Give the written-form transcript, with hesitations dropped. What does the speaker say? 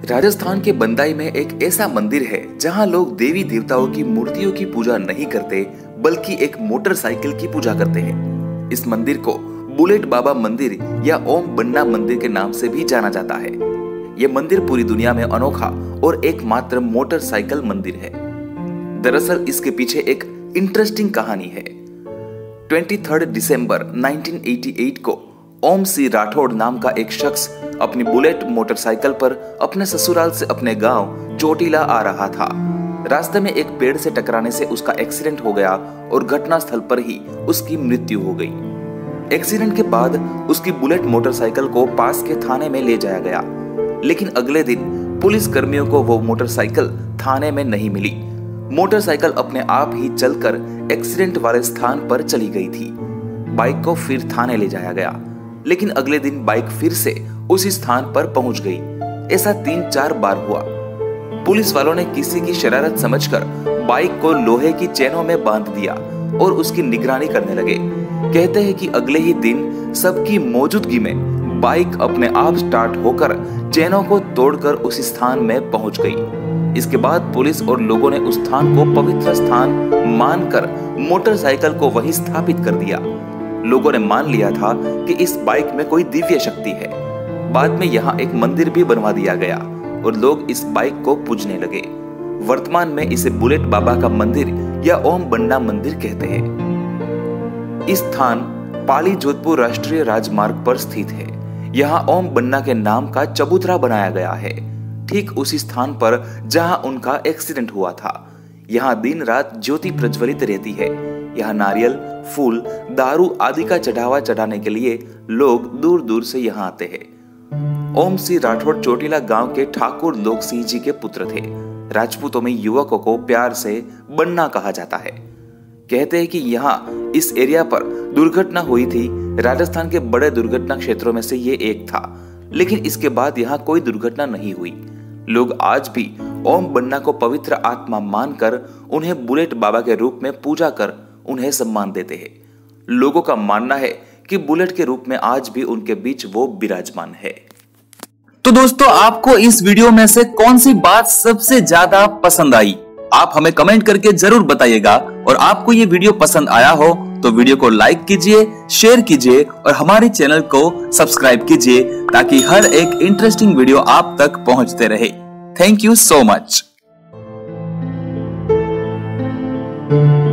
राजस्थान के बंदाई में एक ऐसा मंदिर है जहां लोग देवी देवताओं की मूर्तियों की पूजा नहीं करते बल्कि एक मोटरसाइकिल की पूजा करते हैं। इस मंदिर को बुलेट बाबा मंदिर या ओम बन्ना मंदिर के नाम से भी जाना जाता है। यह मंदिर पूरी दुनिया में अनोखा और एकमात्र मोटरसाइकिल मंदिर है। दरअसल इसके पीछे एक इंटरेस्टिंग कहानी है। 23 दिसंबर 1988 को ओम सी राठौड़ नाम का एक शख्स अपनी बुलेट मोटरसाइकिल पर अपने ससुराल से अपने गांव चोटीला आ रहा था। रास्ते में एक पेड़ से टकराने से उसका एक्सीडेंट हो गया और घटनास्थल पर ही उसकी मृत्यु हो गई। एक्सीडेंट के बाद उसकी बुलेट मोटरसाइकिल को पास के थाने में ले जाया गया, लेकिन अगले दिन पुलिस कर्मियों को वो मोटरसाइकिल थाने में नहीं मिली। मोटरसाइकिल अपने आप ही चलकर एक्सीडेंट वाले स्थान पर चली गई थी। बाइक को फिर थाने ले जाया गया, लेकिन अगले दिन बाइक फिर से उसी स्थान पर पहुंच गई। ऐसा 3-4 बार हुआ। पुलिस वालों ने किसी की शरारत समझकर बाइक को लोहे की चेनों में बांध दिया और उसकी निगरानी करने लगे। कहते हैं कि अगले ही दिन सबकी मौजूदगी में बाइक अपने आप स्टार्ट होकर चेनों को तोड़कर उसी स्थान में पहुंच गई। इसके बाद पुलिस और लोगों ने उस स्थान को पवित्र स्थान मानकर मोटरसाइकिल को वहीं स्थापित कर दिया। लोगों ने मान लिया था कि इस बाइक में कोई दिव्य शक्ति है। बाद में यहाँ एक मंदिर भी बनवा दिया गया और लोग इस बाइक को पूजने लगे। वर्तमान में इसे बुलेट बाबा का मंदिर या ओम बन्ना मंदिर कहते हैं। इस स्थान पाली जोधपुर राष्ट्रीय राजमार्ग पर स्थित है। यहाँ ओम बन्ना के नाम का चबूतरा बनाया गया है, ठीक उसी स्थान पर जहां उनका एक्सीडेंट हुआ था। यहाँ दिन रात ज्योति प्रज्वलित रहती है। यहाँ नारियल, फूल, दारू आदि का चढ़ावा चढ़ाने के लिए लोग दूर दूर से यहाँ आते हैं। ओम सी राठौड़ चोटीला गांव के ठाकुर लोक सिंह जी के पुत्र थे। राजपूतों में युवकों को प्यार से बन्ना कहा जाता है। कहते हैं कि यहाँ इस एरिया पर दुर्घटना हुई थी। राजस्थान के बड़े दुर्घटना क्षेत्रों में से ये एक था, लेकिन इसके बाद यहाँ कोई दुर्घटना नहीं हुई। लोग आज भी ओम बन्ना को पवित्र आत्मा मानकर उन्हें बुलेट बाबा के रूप में पूजा कर उन्हें सम्मान देते हैं। लोगों का मानना है कि बुलेट के रूप में आज भी उनके बीच वो विराजमान है। तो दोस्तों, आपको इस वीडियो में से कौन सी बात सबसे ज्यादा पसंद आई? आप हमें कमेंट करके जरूर बताइएगा। और आपको ये वीडियो पसंद आया हो तो वीडियो को लाइक कीजिए, शेयर कीजिए और हमारे चैनल को सब्सक्राइब कीजिए ताकि हर एक इंटरेस्टिंग वीडियो आप तक पहुंचते रहे। Thank you so much.